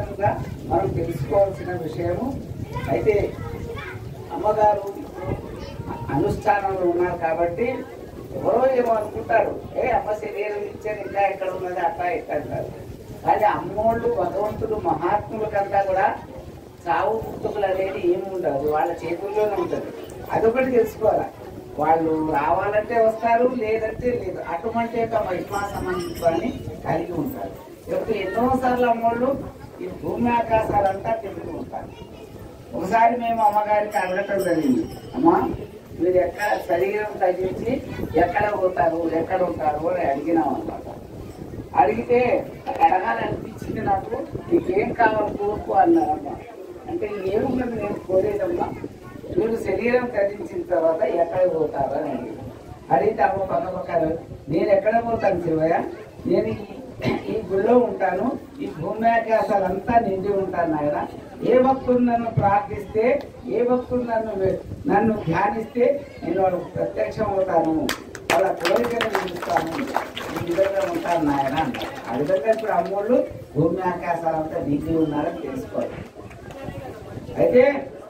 శాస్త్రంగా మనం తెలుసుకోవాల్సిన విషయము. అయితే అమ్మగారు ఇప్పుడు అనుష్ఠానంలో ఉన్నారు కాబట్టి ఎవరో ఏమో అనుకుంటారు, అమ్మ శరీరం ఇచ్చారు ఇంకా ఎక్కడ ఉన్నది అట్లా ఎక్కడంటారు. కానీ అమ్మోళ్ళు భగవంతుడు మహాత్ములకంతా కూడా చావు పుట్టుకలు అనేది ఏమి ఉండదు, వాళ్ళ చేతుల్లోనే ఉంటుంది. అదొకటి తెలుసుకోవాలి. వాళ్ళు రావాలంటే వస్తారు, లేదంటే లేదు. అటువంటి యొక్క మహిమా సంబంధించాన్ని కలిగి ఉంటారు. ఇప్పుడు ఎన్నోసార్లు అమ్మోళ్ళు ఈ భూమి ఆకాశాలంతా తిరుగుతూ ఉంటారు. ఒకసారి మేము అమ్మగారికి అడగటం జరిగింది, అమ్మా మీరు ఎక్కడ శరీరం తగ్గించి ఎక్కడ పోతారు ఎక్కడ ఉంటారు అని అడిగినాం అన్నమాట. అడిగితే అడగాలనిపించింది నాకు, నీకేం కావాలి కోరుకో అన్నారమ్మా. అంటే ఏమున్నది నేను కోరేదమ్మా, మీరు శరీరం త్యజించిన తర్వాత ఎక్కడ పోతారు అని అడిగితే అమ్మ పక్కపక్కన నేను ఎక్కడ పోతాను శివయ్య, నేను ఈ గుళ్ళో ఉంటాను, ఈ భూమి ఆకాశాలంతా నిండి ఉంటాను ఆయన. ఏ భక్తుడు నన్ను ప్రార్థిస్తే, ఏ భక్తుడు నన్ను ధ్యానిస్తే నేను వాళ్ళకు ప్రత్యక్షం అవుతాను, వాళ్ళ కోరికను నిలుస్తాను, ఈ విధంగా ఉంటాను నాయన అన్నారు. ఆ విధంగా ఇప్పుడు అమ్మోళ్ళు భూమి ఆకాశాలంతా నిండి ఉన్నారని తెలుసుకోవాలి. అయితే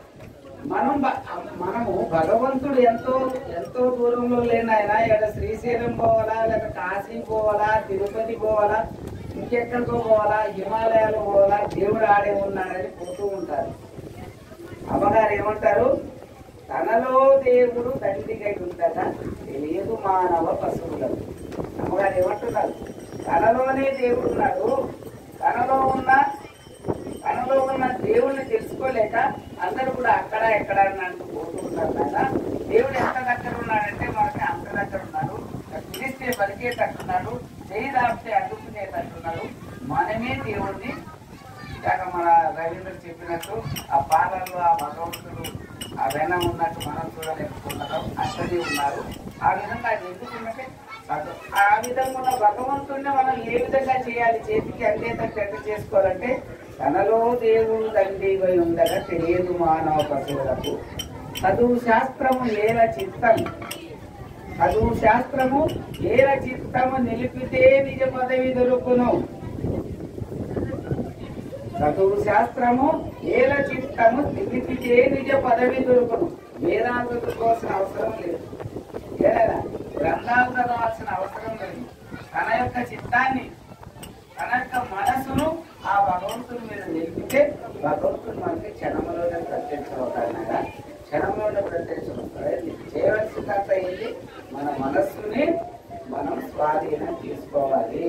మనము భగవంతుడు ఎంతో ఎంతో దూరంలో లేనాయన, ఇక్కడ శ్రీశైలం పోవాలా, లేక కాశీ పోవాలా, తిరుపతి పోవాలా, ఇంకెక్కడికో పోవాలా, హిమాలయాలు పోవాలా, దేవుడు ఆడే ఉన్నాడని పోతూ ఉంటారు. అమ్మగారు ఏమంటారు, తనలో దేవుడు తండ్రికై ఉంటదా తెలియదు మానవ పశువులకు. అమ్మగారు ఏమంటున్నారు, తనలోనే దేవుడు ఉన్నాడు, తనలో ఉన్న దేవుడిని తెలుసుకోలేక అందరూ కూడా అక్కడ ఎక్కడ అంటూ పోతూ ఉంటారు. కదా దేవుడు ఎంత దగ్గర ఉన్నాడంటే మనకి అంత దగ్గర ఉన్నాడు, పిలిస్తే పలికేటట్టున్నాడు, చేయి దాపితే అడ్డుకునేటట్టున్నాడు. మనమే దేవుడిని ఇలాగ మన రవీంద్ర చెప్పినట్టు ఆ పాలనలో ఆ భగవంతుడు ఆ వెన ఉన్నట్టు మనం చూడలేకపోతున్నాం, అక్కడే ఉన్నారు. ఆ విధంగా అది ఎందుకుంటే ఆ విధంగా ఉన్న భగవంతుడిని మనం ఏ విధంగా చేయాలి, చేతికి అందేటట్టు ఎట్లా చేసుకోవాలంటే తనలో దేవుడు తండ్రివై ఉండగా తెలియదు మానవ పశువులకు. చదువు శాస్త్రము ఏల చిత్తం, చదువు శాస్త్రము ఏల చిత్తము నిలిపితే నిజ పదవి దొరుకును. చదువు శాస్త్రము ఏల చిత్తము నిలిపితే నిజ పదవి దొరుకును. వేదాలు చదువుకోవాల్సిన అవసరం లేదు, గ్రంథాలు చదవాల్సిన అవసరం లేదు. తన యొక్క చిత్తాన్ని, తన యొక్క మనసును ఆ భగవంతుని మీద నిలిపితే భగవంతుడు మనకి క్షణంలోనే ప్రత్యక్షమవుతాడు. క్షణంలోనే ప్రత్యక్షమవుతాడు. చేయవలసిందంత ఏంటి, మన మనస్సుని మనం స్వాధీనం చేసుకోవాలి.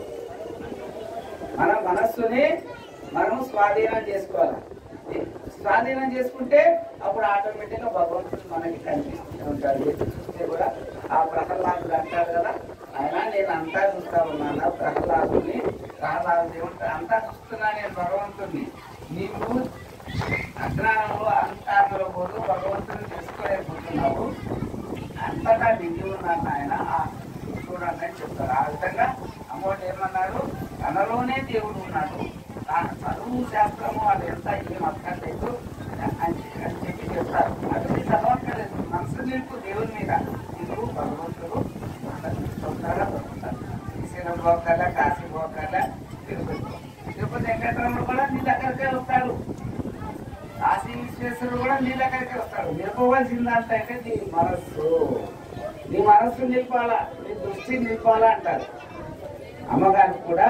మన మనస్సుని మనం స్వాధీనం చేసుకోవాలి. స్వాధీనం చేసుకుంటే అప్పుడు ఆటోమేటిక్గా భగవంతుడు మనకి కనిపిస్తూ ఉంటాడు. ఎదురు చూస్తే కూడా ఆ ప్రహ్లాదుడు అంటాడు కదా, ఆయన నేను అంతా చూస్తా ఉన్నాను, ప్రహ్లాదుని ఏమంటారు, అంతా చూస్తున్నా నేను భగవంతుడిని, నీకు అజ్ఞానంలో అంతర్లో పోదు భగవంతుని తెలుసుకోలేకపోతున్నావు, అంతటా నిండి ఉన్నాను ఆయన చూడండి అని చెప్తారు. ఆ విధంగా అమ్మోడు ఏమన్నారు, తనలోనే దేవుడు ఉన్నాడు, తాను చదువు శాస్త్రము అది ఎంత ఏం అక్కర్లేదు అని చెప్పి చెప్తారు. అది చదవక్కర్లేదు, మనసు నిలుపు దేవుని మీద నీకు భగవంతుడు శ్రీశైలం పోకల్లా, కాశీ పోకల్లా, తిరుపతి వెంకటరమణ కూడా నీ దగ్గరికే వస్తాడు, కాశీ విశ్వేశ్వరుడు కూడా నీ దగ్గరికే వస్తాడు. నిలుపవలసిందంత అయితే నీ మనస్సు, నీ మనస్సు నిలిపాలా, నీ దృష్టి నిలిపాలా అంటారు. అమ్మగారు కూడా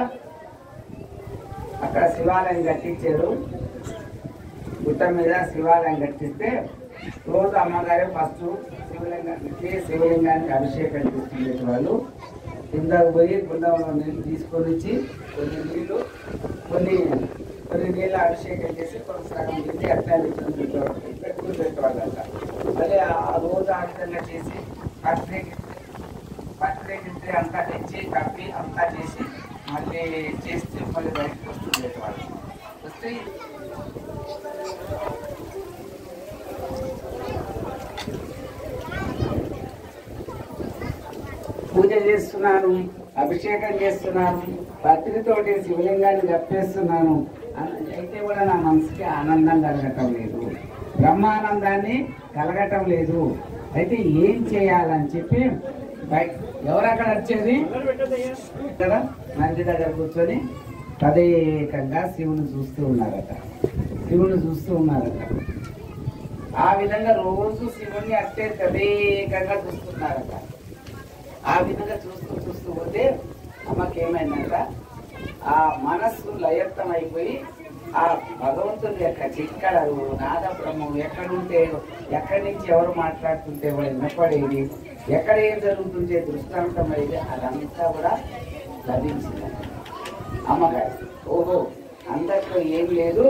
అక్కడ శివాలయం కట్టించారు, గుట్ట మీద శివాలయం కట్టిస్తే రోజు అమ్మగారే ఫస్ట్ శివలింగానికి అభిషేకం చేసుకునే వాళ్ళు. కిందకు పోయి గుండంలో నీళ్ళు తీసుకొని వచ్చి కొన్ని నీళ్ళు అభిషేకం చేసి కొన్ని సగం తిండి అట్లా పెట్టుకుని పెట్టేవాళ్ళంట. మళ్ళీ ఆ రోజు ఆ విధంగా చేసి పత్రికిస్తే అంతా తెచ్చి కప్పి అంతా చేసి మళ్ళీ చేస్తే మళ్ళీ బయటకు వస్తుంది వాళ్ళు. వస్తే పూజ చేస్తున్నాను, అభిషేకం చేస్తున్నాను, పత్రితోటి శివలింగాన్ని కప్పేస్తున్నాను అయితే కూడా నా మనసుకి ఆనందం కలగటం లేదు, బ్రహ్మానందాన్ని కలగటం లేదు. అయితే ఏం చేయాలని చెప్పి ఎవరు అక్కడ వచ్చేది, ఇక్కడ మంది దగ్గర కూర్చొని తదేకంగా శివుని చూస్తూ ఉన్నారట. ఆ విధంగా రోజు శివుణ్ణి అట్టే తదేకంగా చూస్తున్నారట. ఆ విధంగా చూస్తూ పోతే అమ్మకేమైందంట, ఆ మనస్సు లయత్తం అయిపోయి ఆ భగవంతుని యొక్క చిక్కడలు నాదబ్రహ్మం ఎక్కడుంటే, ఎక్కడి నుంచి ఎవరు మాట్లాడుతుంటే వాళ్ళు వినపడేది, ఎక్కడ ఏం జరుగుతుంటే దృష్టాంతమైంది, అదంతా కూడా లభించింది అమ్మగారు. ఓహో, అందరిలో ఏమి లేదు,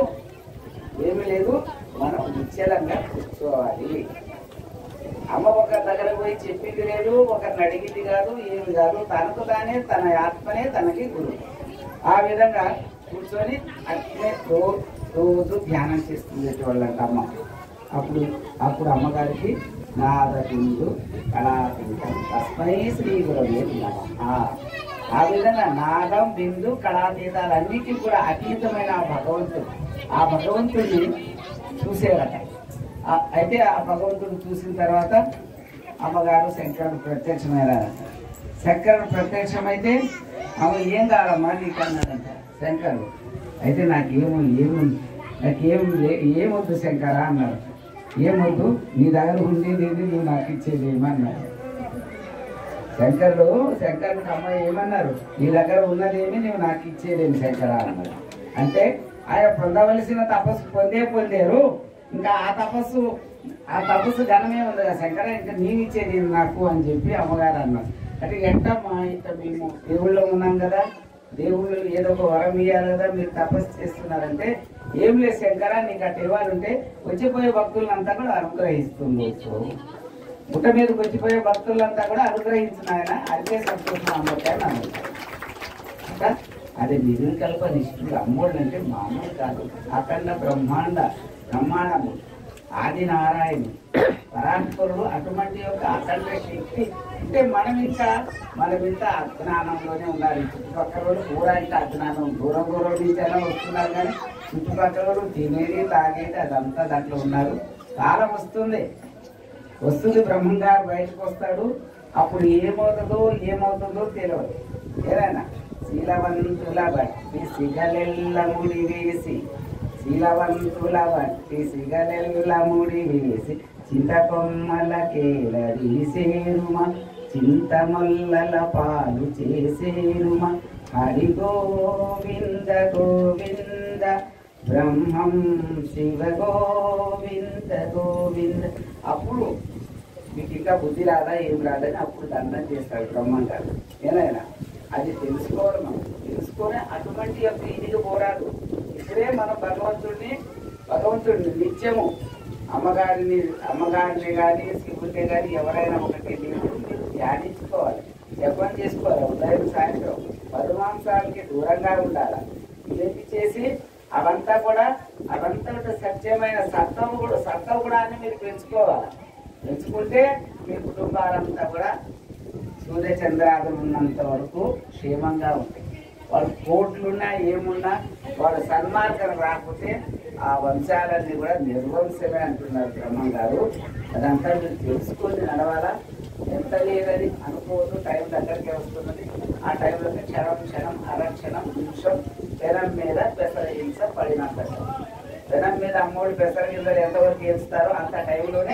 మనం నిశ్చలంగా కూర్చోవాలి. అమ్మ ఒకరి దగ్గర పోయి చెప్పింది లేదు, ఒకరిని అడిగింది కాదు, ఏమి కాదు, తనకు తానే తన ఆత్మనే తనకి గురువు. ఆ విధంగా కూర్చొని అట్లే రోజు ధ్యానం చేస్తుంది వాళ్ళంట అమ్మ. అప్పుడు అమ్మగారికి నాద బిందు కళాతీతం తస్మై శ్రీ గురవే నమః. ఆ విధంగా నాదం బిందు కళాతీతాలన్నిటికీ కూడా అతీతమైన ఆ భగవంతుడిని చూసేవాట. అయితే ఆ భగవంతుడు చూసిన తర్వాత అమ్మగారు శంకరుడు ప్రత్యక్షమైనారంట. శంకరుడు ప్రత్యక్షమైతే ఆమె ఏం కావాలమ్మా నీకు అన్నాడంట శంకరుడు. అయితే ఏమొద్దు శంకర అన్నాడు. ఏమొద్దు, నీ దగ్గర ఉండేది నువ్వు నాకు ఇచ్చేది ఏమన్నాడు శంకరుడికి అమ్మ ఏమన్నారు, నీ దగ్గర ఉన్నదేమి నువ్వు నాకు ఇచ్చేదేమి శంకర అన్నాడు. అంటే ఆయన పొందవలసిన తపస్సు పొందారు, ఇంకా ఆ తపస్సు ఘనమే ఉంది కదా శంకర, ఇంకా నీవు ఇచ్చేది నాకు అని చెప్పి అమ్మగారు అన్నారు. అంటే ఎంటమ్మా, ఇక మేము దేవుళ్ళో ఉన్నాం కదా, దేవుళ్ళు ఏదో ఒక వరం ఇయ్యాలి కదా, మీరు తపస్సు చేస్తున్నారంటే ఏం లేదు శంకర, నీకు అటు ఇవ్వాలంటే వచ్చిపోయే భక్తులంతా కూడా అనుగ్రహిస్తుంది. పుట్ట మీదకి వచ్చిపోయే భక్తులంతా కూడా అనుగ్రహించిన ఆయన అదే సంతోషం అమ్మకాయని అన్నారు. అది నిర్వికల్ప నిష్ఠుడు. అమ్మోళ్ళు అంటే మామూలు కాదు, అఖండ బ్రహ్మాండము, ఆది నారాయణ పరాత్పరుడు. అటువంటి యొక్క అఖండ శక్తి అంటే మనం ఇంకా అజ్ఞానంలోనే ఉన్నారు. చుట్టుపక్కల వాళ్ళు కూడా ఇంకా అజ్ఞానం, దూరం నుంచి అయినా వస్తున్నారు, కానీ చుట్టుపక్కల వాళ్ళు తినేది తాగేది అదంతా దాంట్లో ఉన్నారు. కాలం వస్తుంది, బ్రహ్మం గారు బయటకు వస్తాడు. అప్పుడు ఏమవుతుందో తెలియదు. ఏదైనా శీలవంతుల బట్టి సిగలెల్ల ముడి వేసి, చింతకొమ్మలకేలదీసేరుమ, చింతమల్లల పాలు చేసేరుమ. హరి గోవింద గోవింద బ్రహ్మం శివ గోవింద గోవింద. అప్పుడు మీకు ఇంకా బుద్ధి రాదా ఏం రాదని అప్పుడు దండం చేస్తాడు బ్రహ్మం గారు. ఏదైనా అది తెలుసుకొని అటువంటి యొక్క ఇదికి పోరాదు. ఇప్పుడే మనం భగవంతుడిని నిత్యము అమ్మగారిని కానీ శివుడిని కానీ ఎవరైనా ఒకటి మీరు ధ్యానించుకోవాలి, జపం చేసుకోవాలి. ఉదయం సాయంత్రం పరమాంసాలకి దూరంగా ఉండాలి. ఇదేంటి చేసి అవంతా సత్యమైన సత్వం కూడా అని మీరు పెంచుకోవాలి. పెంచుకుంటే మీ కుటుంబాలంతా కూడా సూర్యచంద్రాదులు ఉన్నంత వరకు క్షేమంగా ఉంటాయి. వాళ్ళు కోట్లున్నా ఏమున్నా వాళ్ళ సన్మార్గం రాకపోతే ఆ వంశాలన్నీ కూడా నిర్వంశమే అంటున్నారు బ్రహ్మం గారు. అదంతా మీరు తెలుసుకొని నడవాలా. ఎంత లేదని అనుకోవద్దు, టైం దగ్గరికే వస్తున్నది. ఆ టైంలో క్షణం అరక్షణం నిమిషం పెనం మీద పెసర హింస పడినంత, పెనం మీద అమ్మోళ్ళు పెసర గింజలు ఎంతవరకు వేస్తారో అంత టైంలోనే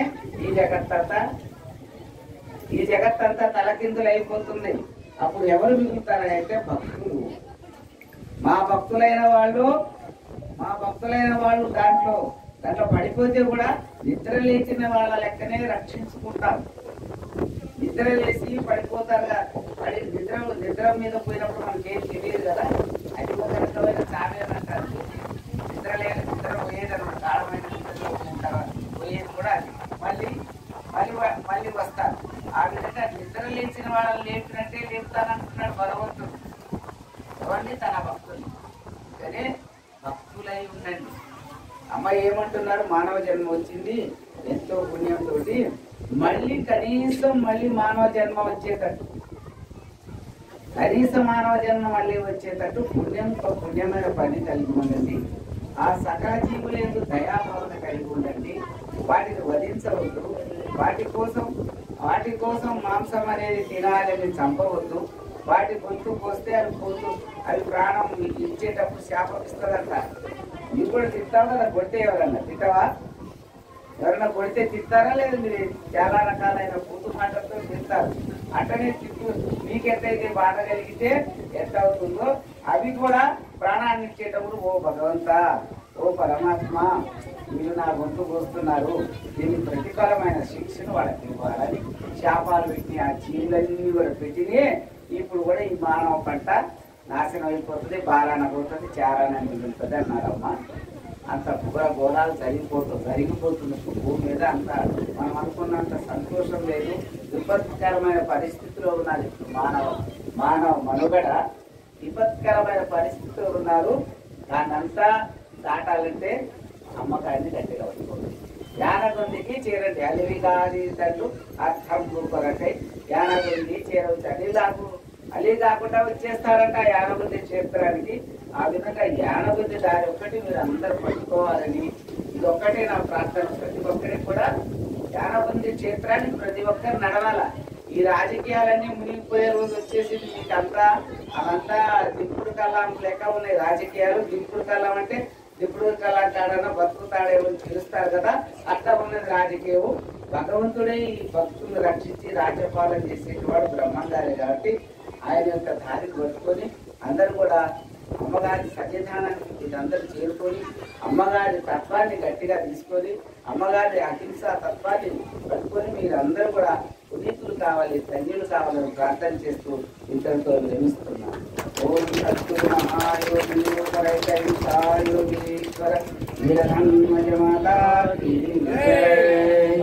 ఈ జగత్తంతా తలకిందులు అయిపోతుంది. అప్పుడు ఎవరు మిగులుతారంటే భక్తులు. మా భక్తులైన వాళ్ళు దాంట్లో పడిపోతే కూడా నిద్ర లేచిన వాళ్ళ లెక్కనే రక్షించుకుంటారు. నిద్ర లేచి పడిపోతారు కదా, నిద్ర మీద పోయినప్పుడు మనకేం తెలియదు కదా, అది ఒక రకమైన చావేనంటారు. నిద్ర పోయేదన్నమాట, గాఢమైన నిద్రలో ఉంటారు, పోయేది కూడా అది మళ్ళీ వస్తారు. ఆ విధంగా నిద్ర లేచిన వాళ్ళని లేపినట్టే లేపుతానంటున్నాడు భగవంతుడు. ఎవరిని? తన భక్తులు. కానీ భక్తులై ఉండండి. అమ్మ ఏమంటున్నారు, మానవ జన్మ వచ్చింది ఎంతో పుణ్యంతో, కనీసం మానవ జన్మ వచ్చేటట్టు పుణ్యమైన పని కలిగి ఉండండి. ఆ సకల జీవులందు దయాభావన కలిగి ఉండండి. వాటిని వధించవద్దు. వాటి కోసం మాంసం అనేది తినాలని చంపవద్దు. వాటి గొంతు కోస్తే అవి ప్రాణం మీకు ఇచ్చేటప్పుడు శాపం ఇస్తుందంట. మీరు కూడా తింటావు కదా, కొడితే ఎవరన్నా తింటావా? ఎవరన్నా కొడితే తింటారా? లేదు, మీరు చాలా రకాలైన పూతు మాటలతో తింటారు. అట్టనే తిట్టు మీకెట్టయితే బాధ కలిగితే ఎంత అవుతుందో అవి కూడా ప్రాణాన్ని ఇచ్చేటప్పుడు, ఓ భగవంత, ఓ పరమాత్మ, మీరు నా గొంతు కోస్తున్నారు, దీన్ని ప్రతిఫలమైన శిక్షను వాళ్ళకి ఇవ్వాలని శాపాలు పెట్టి ఆ చీలన్నీ కూడా పెట్టినే ఇప్పుడు కూడా ఈ మానవ పంట నాశనం అయిపోతుంది, బారాన పోతుంది, చారాన మిగులుతుంది అన్నారమ్మా. అంత గోళాలు జరిగిపోతుంది భూమి మీద. అంత మనం అనుకున్నంత సంతోషం లేదు, విపత్కరమైన పరిస్థితిలో ఉన్నది మానవ మనుగడ. విపత్కరమైన పరిస్థితిలో ఉన్నారు. దాన్నంతా దాటాలంటే అమ్మకాన్ని గట్టిగా పట్టుకోండి. యానగొందికి చేరండి, అలివి కాది తల్లు అర్థం కొరకై యానగొంది చేరవచ్చు. అలి కాకుండా వచ్చేస్తారంట యానగొంది చేర్చడానికి. ఆ విధంగా యానగొంది దారి ఒక్కటి మీరు అందరూ పట్టుకోవాలని, ఇది ఒక్కటే నా ప్రార్థన. ప్రతి ఒక్కరికి కూడా యానగొంది క్షేత్రానికి ప్రతి ఒక్కరు నడవాల. ఈ రాజకీయాలన్నీ మునిగిపోయే రోజు వచ్చేసింది. మీకు అవంతా దిప్పుడు కళ్ళం లెక్క ఉన్నాయి రాజకీయాలు. దిప్పుడు కళ్ళం అంటే దిప్పుడు కళ్ళం కాడన్నా బతుకుతాడేమో తెలుస్తారు కదా, అట్లా ఉన్నది రాజకీయం. భగవంతుడే ఈ భక్తులను రక్షించి రాజ్యపాలన చేసేవాడు బ్రహ్మంగారే కాబట్టి ఆయన యొక్క దారికి పట్టుకొని అందరూ కూడా అమ్మగారి సన్నిధానానికి మీరందరూ చేరుకొని అమ్మగారి తత్వాన్ని గట్టిగా తీసుకొని అమ్మగారి అహింసా తత్వాన్ని పట్టుకొని మీరందరూ కూడా పునీతులు కావాలి, ధన్యులు కావాలని ప్రార్థన చేస్తూ ఇంతటితో విరమిస్తున్నాను. ఓం సద్గురు మహాయోగీశ్వర వీరహన్మజమాతా కీ జై.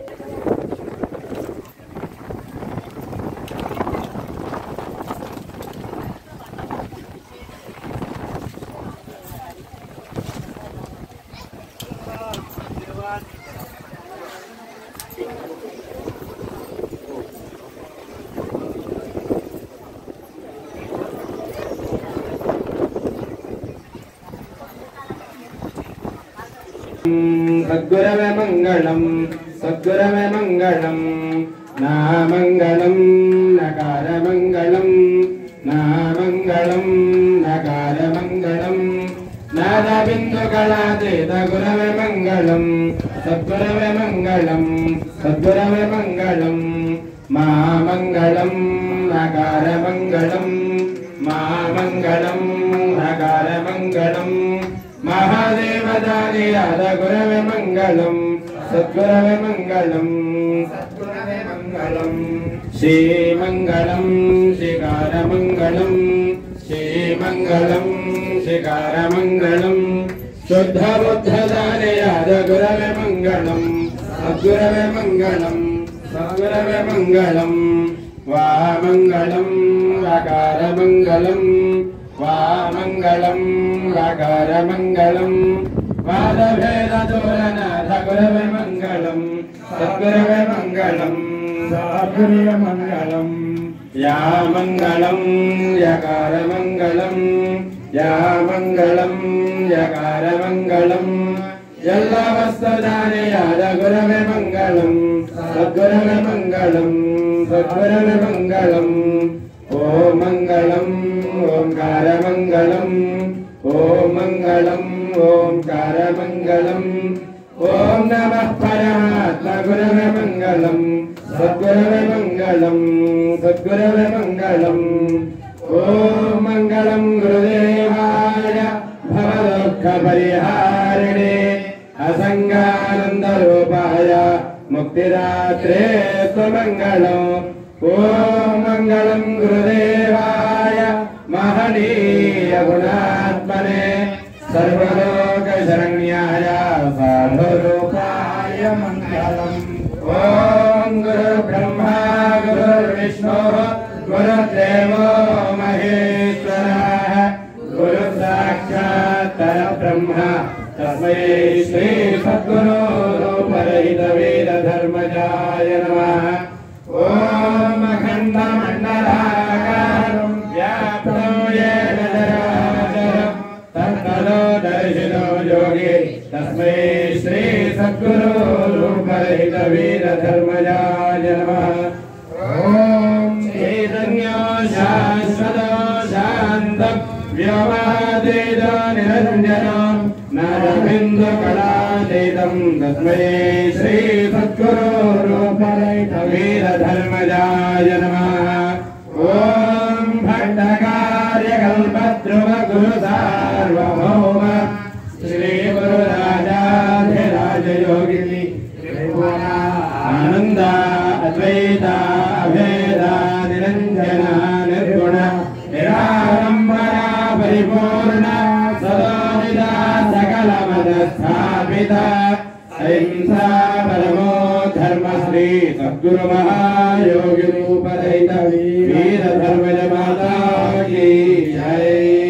సద్గురవే మంగళం, సద్గురవే మంగళం, నా మంగళం నకార మంగళం, నా మంగళం నకార మంగళం, నాద బిందు కళాతీత గురవే మంగళం, సద్గురవే మంగళం, సద్గురవే మంగళం, మా మంగళం నకార మంగళం, మా మంగళం నకార మంగళం, మహాదేవదానియాద గురవే మంగళం, సద్గురవే మంగళం, సద్గురవే మంగళం, శ్రీమంగళం శ్రీకార మంగళం, శ్రీమంగళం శ్రీకార మంగళం, శుద్ధ బుద్ధదానియాద గురవే మంగళం, సద్గురవే మంగళం, సద్గురవే మంగళం, వామంగళం వాకార మంగళం, వామంగళం వాకార మంగళం, వాదభేద దూరనాథ గురవే మంగళం, సద్గురవే మంగళం, సద్గురవే మంగళం, యా మంగళం యకార మంగళం, యా మంగళం యకార మంగళం, ఎల్లవస్తదానియాద గురవే మంగళం, సద్గురవే మంగళం, సద్గురవే మంగళం, ఓం మంగళం ఓంకార మంగళం, ఓం మంగళం ఓంకార మంగళం, ఓం నమః పరమాత్మ గురవే మంగళం, సద్గురవే మంగళం, సద్గురవే మంగళం, ఓం మంగళం గురుదేవాయ భవదుఃఖ పరిహారిణే అసంగానంద రూపాయ ముక్తిదాత్రే స్వమంగళం, ఓం మంగళం గురుదేవాయ మహనీయ గుణాత్మనే సర్వలోక శరణ్యాయ సాధురూపాయ మంగళం, ఓం గురు బ్రహ్మా గురుర్విష్ణు గురుదేవో మహేశ్వరః గురు సాక్షాత్ పరబ్రహ్మ తస్మై శ్రీ సద్గురు రూపరహిత వీర ధర్మజాయ నమః. ఓం అఖండ మండలాకారం వ్యాప్తం యేన చరాచరం తత్తదో దర్శినో యోగి తస్మై శ్రీ సద్గురు రూపరహిత వీర ధర్మజాయ నమః. ఓం చైతన్యో శాశ్వతో శాంతం निरञ्जनं नरबिन्दुकलातीतं तस्मै श्री सद्गुरुरूपाय वीरधर्मजाय नमः। ॐ भट्टकार्यकल्पद्रुव गुरुसार्वभौम श्री गुरुराजाधिराज योगिनी आनंद अद्वैत अभेद निरंजन निर्गुण निराडंबरा परिपूर्ण सदोदिता सकल मद स्थापित अहिंसा परमो धर्म श्री सद्गुरु महायोगी रूपरहित वीर धर्मज माता की जय।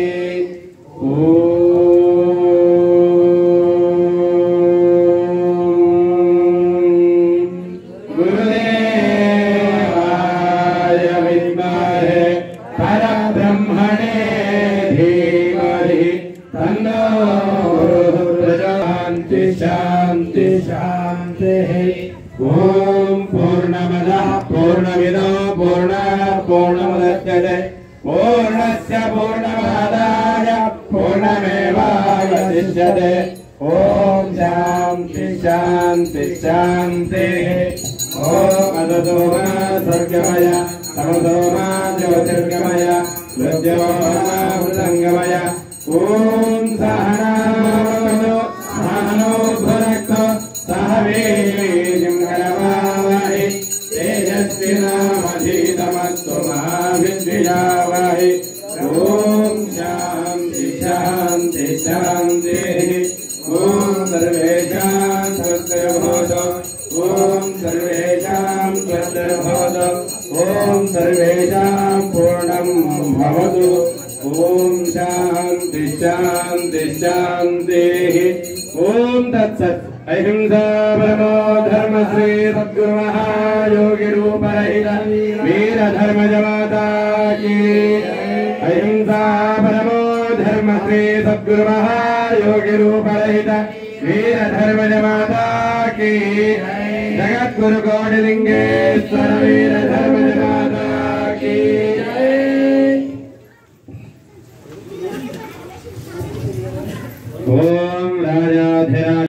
शांति शांति। ओम पूर्णमदः पूर्णमिदं पूर्णात् पूर्णमुदच्यते पूर्णस्य पूर्णमादाय पूर्णमेवावशिष्यते। ओम शांति शांति शांति। ओम अदतो मा सर्गमय तमसो मा ज्योतिर्गमय मृत्योर्मा मृदङ्गमय। ओम सहनावतु सहनो भुनक्तु सह वीर्यं करवावहै तेजस्विनावधीतमस्तु मा विद्विषावहै। ओम शांति शांति शांतिः। ओम सर्वेषां स्वस्तिर्भवतु। ओम सर्वेषां स्वस्तिर्भवतु। ओम सर्वेषां पूर्णं भवतु। ओम शांति शांति शांतिः। ओम तत्सत्। अहिंसा परमो धर्म श्री सद्गुरु महायोगी रूपरहित वीर धर्मज माता की। अहिंसा परमो धर्म श्री सद्गुरु महायोगी रूपरहित वीर धर्मज माता की। जगद्गुरु गौड़लिंगेश्वर वीर धर्मज माता